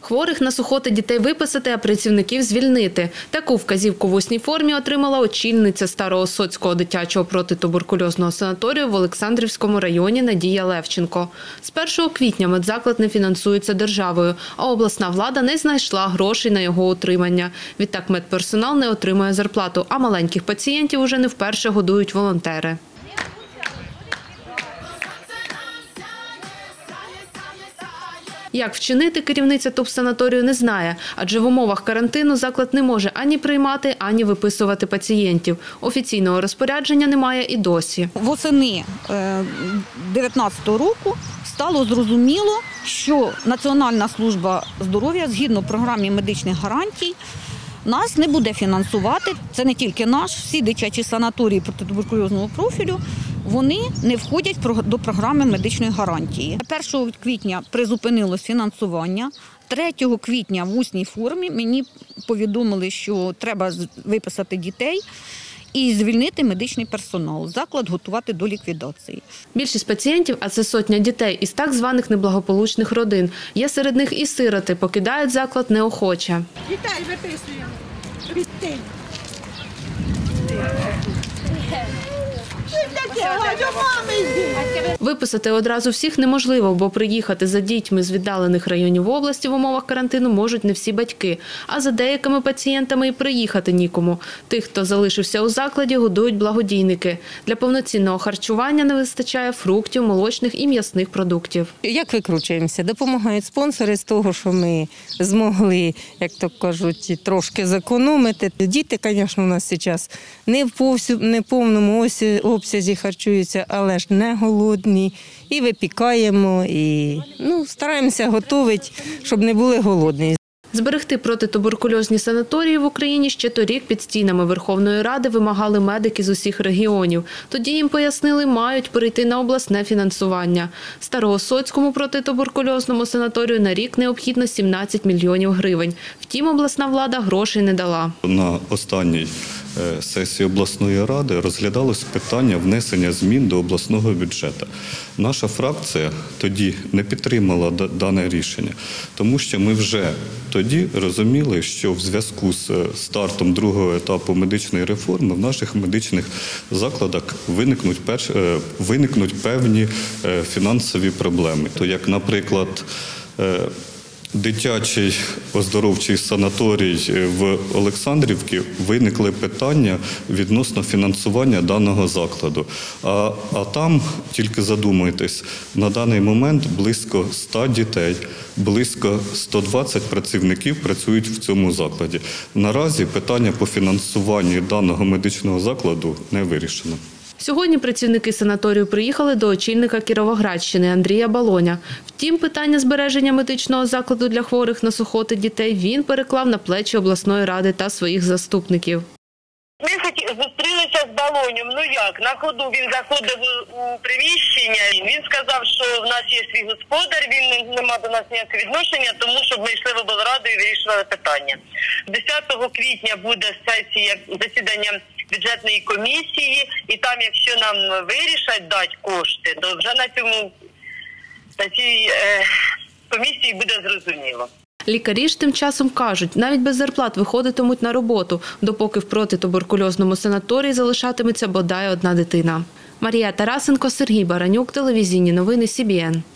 Хворих на сухоти дітей виписати, а працівників звільнити. Таку вказівку в усній формі отримала очільниця Староосоцького дитячого протитуберкульозного санаторію в Олександрівському районі Надія Левченко. З 1 квітня медзаклад не фінансується державою, а обласна влада не знайшла грошей на його утримання. Відтак медперсонал не отримує зарплату, а маленьких пацієнтів уже не вперше годують волонтери. Як вчинити, керівниця тубсанаторію не знає, адже в умовах карантину заклад не може ані приймати, ані виписувати пацієнтів. Офіційного розпорядження немає і досі. Восени 2019 року стало зрозуміло, що Національна служба здоров'я згідно програми медичних гарантій нас не буде фінансувати. Це не тільки наш, всі дитячі санаторії протитуберкульозного профілю, вони не входять до програми медичної гарантії. 1 квітня призупинилось фінансування, 3 квітня в усній формі мені повідомили, що треба виписати дітей і звільнити медичний персонал, заклад готувати до ліквідації. Більшість пацієнтів, а це сотня дітей із так званих неблагополучних родин. Є серед них і сироти, покидають заклад неохоче. Дітей виписуємо. Дітей. Виписати одразу всіх неможливо, бо приїхати за дітьми з віддалених районів області в умовах карантину можуть не всі батьки. А за деякими пацієнтами і приїхати нікому. Тих, хто залишився у закладі, годують благодійники. Для повноцінного харчування не вистачає фруктів, молочних і м'ясних продуктів. Як викручуємося? Допомагають спонсори з того, що ми змогли, як то кажуть, трошки зекономити. Діти, звісно, у нас зараз не в повному обсязі харчуються, але ж не голодні. І випікаємо, і стараємося готувати, щоб не були голодні. Зберегти протитуберкульозні санаторії в Україні ще торік під стінами Верховної Ради вимагали медики з усіх регіонів. Тоді їм пояснили, мають перейти на обласне фінансування. Староосоцькому протитуберкульозному санаторію на рік необхідно 17 мільйонів гривень. Втім, обласна влада грошей не дала. На останній сесії обласної ради розглядалось питання внесення змін до обласного бюджету. Наша фракція тоді не підтримала дане рішення, тому що ми вже тоді розуміли, що в зв'язку з стартом другого етапу медичної реформи в наших медичних закладах виникнуть певні фінансові проблеми. То як, наприклад, дитячий оздоровчий санаторій в Олександрівці виникли питання відносно фінансування даного закладу. А там, тільки задумайтесь, на даний момент близько 100 дітей, близько 120 працівників працюють в цьому закладі. Наразі питання по фінансуванню даного медичного закладу не вирішено. Сьогодні працівники санаторію приїхали до очільника Кіровоградщини Андрія Балоня. Втім, питання збереження медичного закладу для хворих на сухоти дітей він переклав на плечі обласної ради та своїх заступників. Ми зустрілися з Балонем, на ходу він заходив у приміщення, він сказав, що в нас є свій господар, він не має до нас ніякого відношення, тому щоб ми йшли в облраду і вирішували питання. 10 квітня буде засідання бюджетної комісії, і там, якщо нам вирішать дати кошти, то вже на цій комісії буде зрозуміло. Лікарі ж тим часом кажуть, навіть без зарплат виходитимуть на роботу, допоки в протитуберкульозному санаторії залишатиметься бодай одна дитина. Марія Тарасенко, Сергій Баранюк, телевізійні новини СІБІН.